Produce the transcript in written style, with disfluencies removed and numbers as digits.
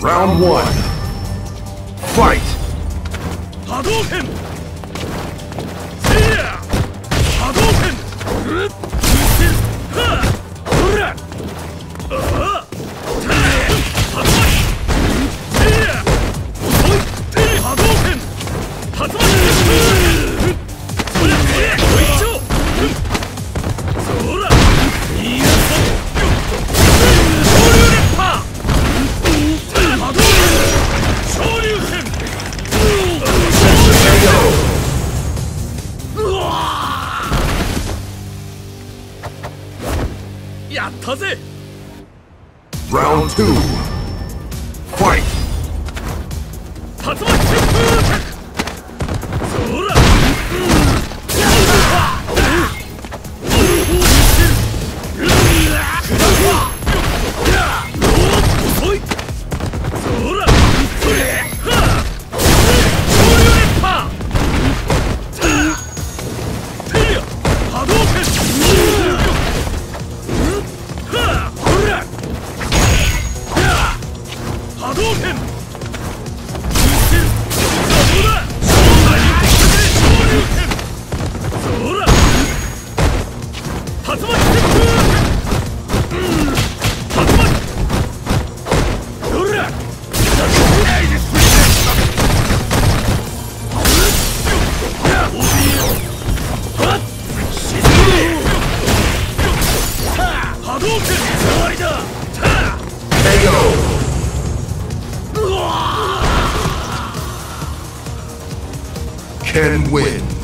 Round one. Fight! Hadouken! Seya! Hadouken! Ha! Hurra! Hatsumai! Seya! Osoi! Hadouken! Hatsumai! Sore! Goichou! Sora! Iyaso! Shoryū Renpa! Hadouken! Shoryūken!やったぜ。 Round two. Fight! 竜巻旋風脚そら遅いそらそれは昇竜連覇テリア波動拳はほら波動拳 Ken wins.